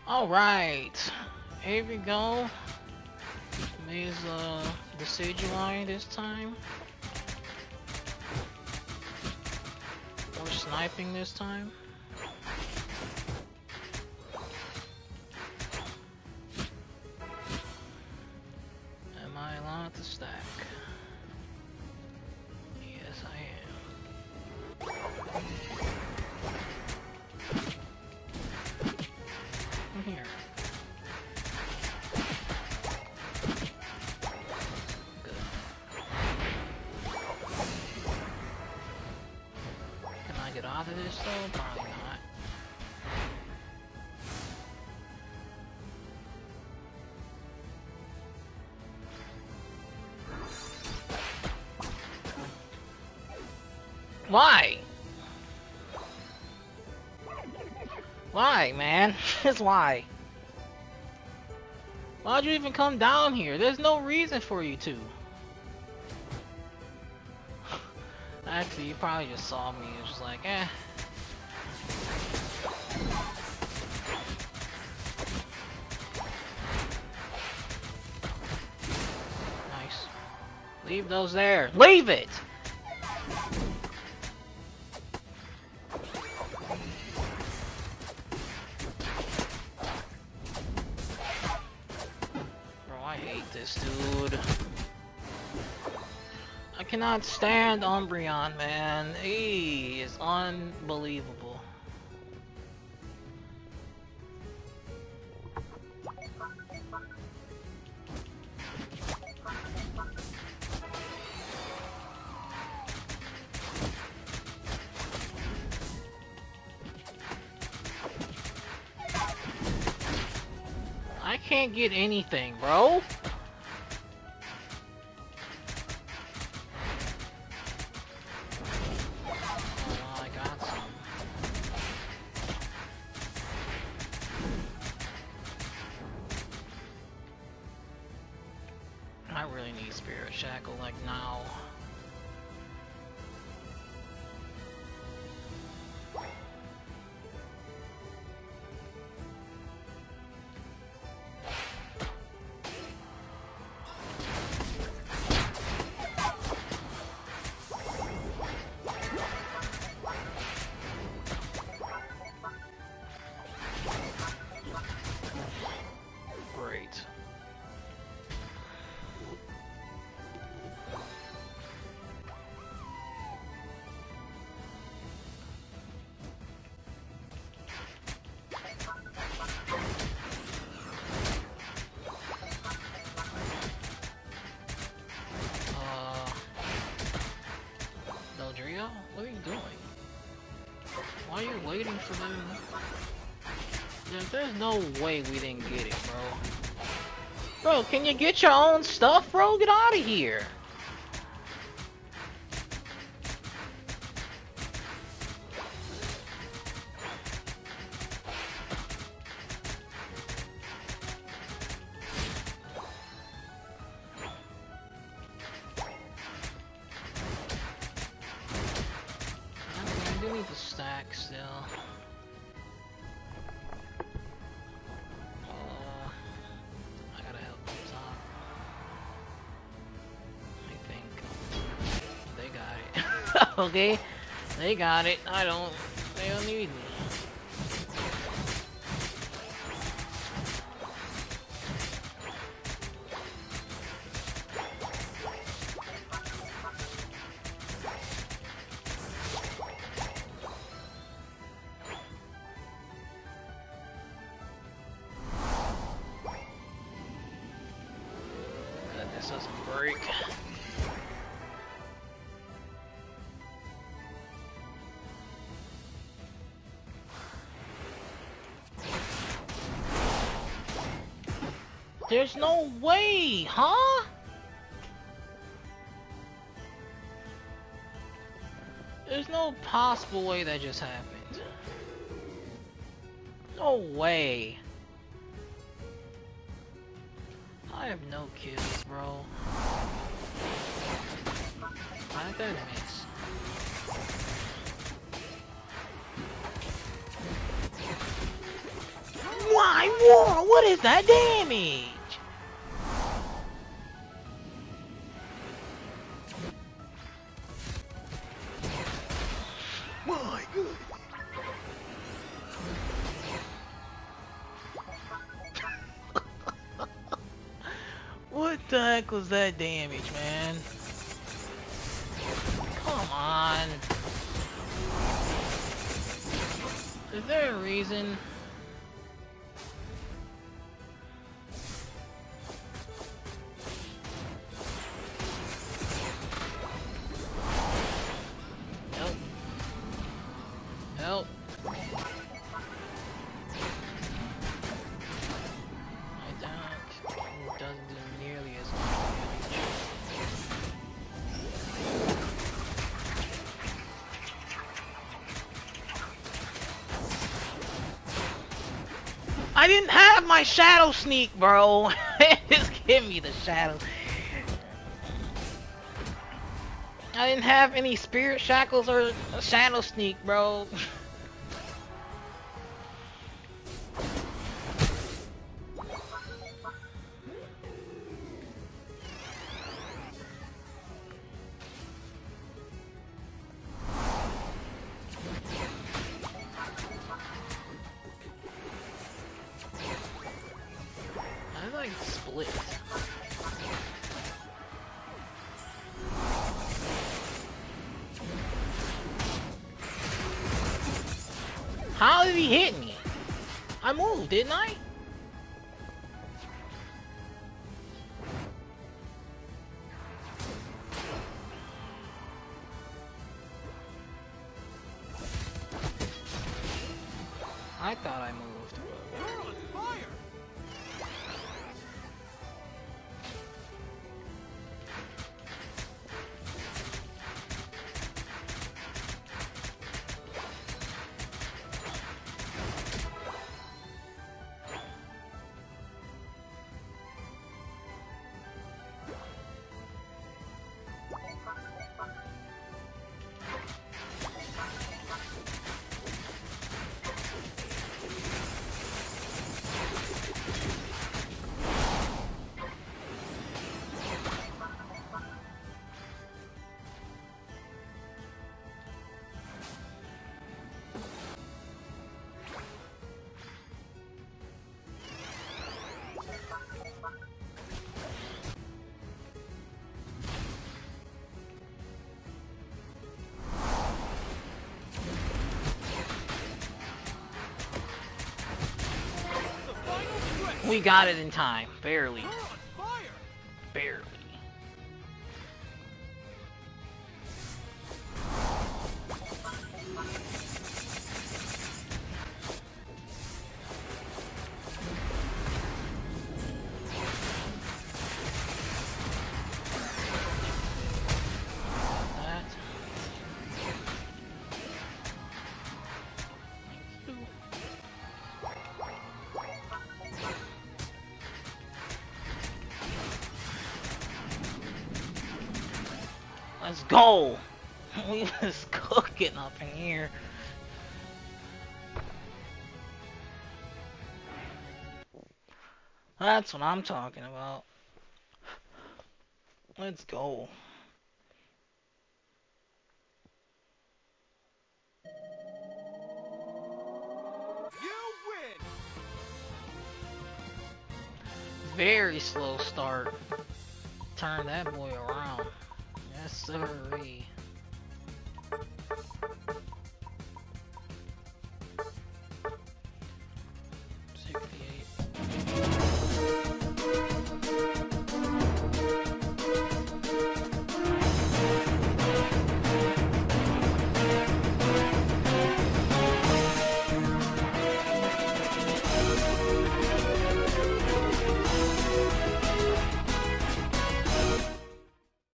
Alright, here we go. There's the Sigilline this time. We're sniping this time. Am I allowed to stack? Yes, I am. Come here. Good. Can I get out of this though? Probably not. Why? Why, man? Just why? Why'd you even come down here? There's no reason for you to. Actually, you probably just saw me. It was just like, eh. Nice. Leave those there. Leave it! This dude. I cannot stand Umbreon, man. He is unbelievable. I can't get anything, bro. I really need Spirit Shackle, like, now. Great. Dodrio? What are you doing? Why are you waiting for them? Yeah, there's no way we didn't get it, bro. Bro, can you get your own stuff, bro? Get out of here. I do need to stack still. I gotta help up top. I think they got it. Okay, they got it. I don't. They don't need me. This doesn't break. There's no way, huh? There's no possible way that just happened. No way. I have no kills, bro. I did miss. What? my war! What is that damage? My goodness. What the heck was that damage, man? Come on. Is there a reason? Help. Help. Doesn't do nearly as much damage. I didn't have my shadow sneak, bro. Just give me the shadow. I didn't have any spirit shackles or a shadow sneak, bro. Split. How did he hit me? I moved, didn't I? I thought I moved. We got it in time, barely. Barely. Let's go! We was cooking up in here. That's what I'm talking about. Let's go. You win. Very slow start. Turn that boy around. Yes, sirree.